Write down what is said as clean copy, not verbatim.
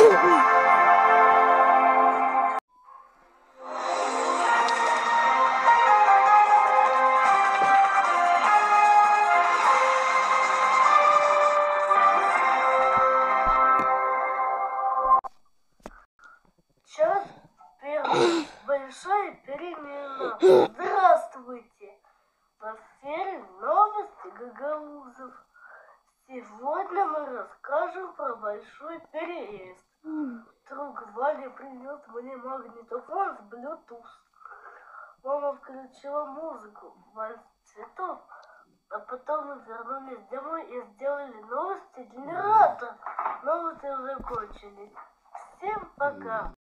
Час первый. Большая перемена. Здравствуйте. В эфире новости гагаузов. Сегодня мы расскажем про большой переезд. Друг Ваня принес мне магнитофон с Bluetooth. Мама включила музыку, вальс цветов, а потом мы вернулись домой и сделали новости генератор. Новости закончились. Всем пока.